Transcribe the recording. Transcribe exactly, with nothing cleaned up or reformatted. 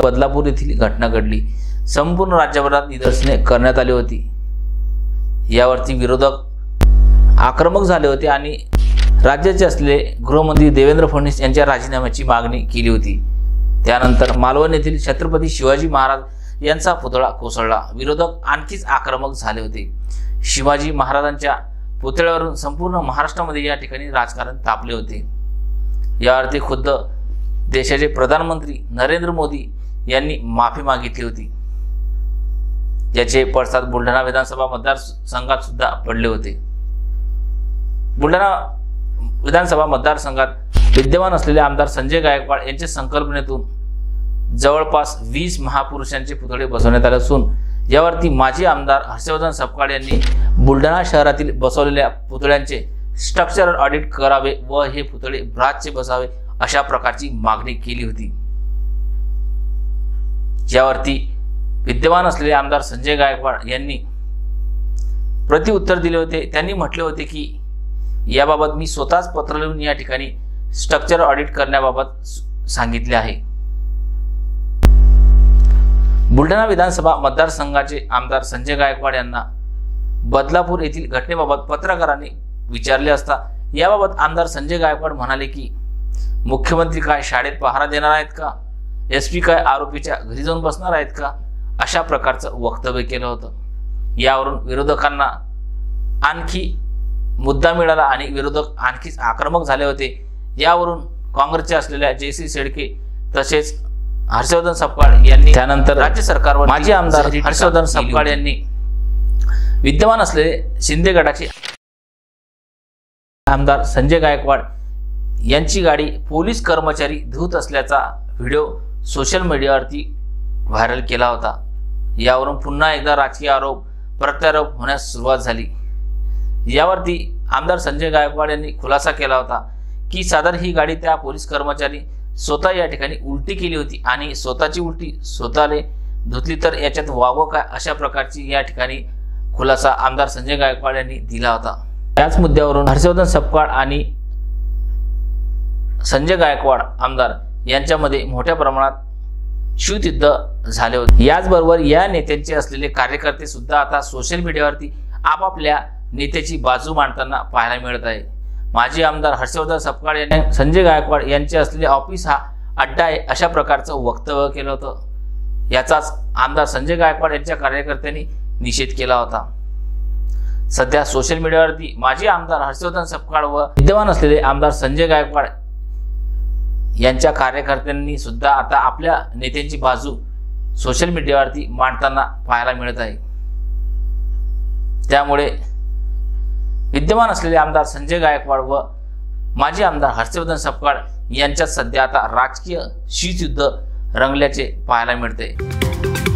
बदलापूर येथील घटना घडली। संपूर्ण राज्यभरात निदर्शने करण्यात आली होती। यावरती विरोधक आक्रमक झाले होते आणि राज्याचे असलेले गृहमंत्री देवेंद्र फडणवीस यांच्या राजीनाम्याची मागणी केली होती। त्यानंतर मालवण येथील छत्रपती शिवाजी महाराज यांचा पुतळा कोसळला। विरोधक आणखीच आक्रमक झाले होते। शिवाजी महाराजांच्या पुतळ्यावरून संपूर्ण महाराष्ट्रामध्ये या ठिकाणी राजकारण तापले होते। यावरती खुद्द देशाचे प्रधानमंत्री नरेंद्र मोदी यांनी माफी मागितली होती। याचे पडसाद बुलढाणा विधानसभा मतदारसंघात सुद्धा पडले होते। बुलढाणा विधानसभा मतदारसंघात विद्यमान असलेले आमदार संजय गायकवाड यांच्या संकल्पनेतून जवळपास वीस महापुरुषांचे पुतळे बसवण्यात आले असून यावरती माजी आमदार हर्षवर्धन सपकाळ यांनी बुलढाणा शहरातील बसवलेल्या पुतळ्यांचे स्ट्रक्चरल ऑडिट करावे व हे पुतळे ब्रासचे बसावे अशा प्रकारची मागणी केली होती। यावरती विद्यमान असलेले आमदार संजय गायकवाड यांनी प्रतिउत्तर दिले होते। त्यांनी म्हटले होते की याबाबत मी स्वतःच पत्र लिहून या ठिकाणी स्ट्रक्चर ऑडिट करण्याबाबत सांगितले आहे। बुलढाणा विधानसभा मतदारसंघाचे आमदार संजय गायकवाड यांना बदलापूर येथील घटनेबाबत पत्रकारांनी विचारले असता याबाबत आमदार संजय गायकवाड म्हणाले की मुख्यमंत्री काय शाळेत पहारा देणार आहेत का, एसपी काय आरोपीच्या घरी जाऊन बसणार आहेत का, अशा प्रकारचं वक्तव्य केलं होतं। यावरून विरोधकांना आणखी मुद्दा मिळाला आणि विरोधक आणखीच आक्रमक झाले होते। यावरून काँग्रेसचे असलेल्या जयश्री शेळके तसेच हर्षवर्धन सपकाळ यांनी त्यानंतर राज्य सरकारवर माजी आमदार हर्षवर्धन सपकाळ यांनी विद्यमान असलेले शिंदे गटाचे आमदार संजय गायकवाड यांची गाडी पोलीस कर्मचारी धुत असल्याचा व्हिडिओ सोशल मीडियावरती व्हायरल केला होता। यावरून पुन्हा एकदा राजकीय आरोप प्रत्यारोप होण्यास सुरुवात झाली। यावरती आमदार संजय गायकवाड यांनी खुलासा केला होता की साधारण ही गाडी त्या पोलीस कर्मचारी स्वतः या ठिकाणी उलटी केली होती आणि स्वतःची उलटी स्वतःले धुतली तर याच्यात वागो काय, अशा प्रकारची या ठिकाणी खुलासा आमदार संजय गायकवाड यांनी दिला होता। याच मुद्द्यावरून हर्षवर्धन सपकाळ आणि संजय गायकवाड आमदार यांच्यामध्ये मोठ्या प्रमाणात शूतयुद्ध झाले होते। याचबरोबर या नेत्यांचे असलेले कार्यकर्ते सुद्धा आता सोशल मीडियावरती आपापल्या नेत्याची बाजू मांडताना पाहायला मिळत आहे। माजी आमदार हर्षवर्धन सपकाळ यांनी संजय गायकवाड यांचे असलेले ऑफिस हा अड्डा आहे अशा प्रकारचं वक्तव्य केलं होतं। याचाच आमदार संजय गायकवाड यांच्या कार्यकर्त्यांनी निषेध केला होता। सध्या सोशल मीडियावरती माजी आमदार हर्षवर्धन सपकाळ व विद्यमान असलेले आमदार संजय गायकवाड यांच्या कार्यकर्त्यांनी सुद्धा आता आपल्या नेत्यांची बाजू सोशल मीडियावरती मांडताना पाहायला मिळत आहे। त्यामुळे विद्यमान असलेले आमदार संजय गायकवाड व माजी आमदार हर्षवर्धन सपकाळ यांच्यात सध्या आता राजकीय शीतयुद्ध रंगल्याचे पाहायला मिळते।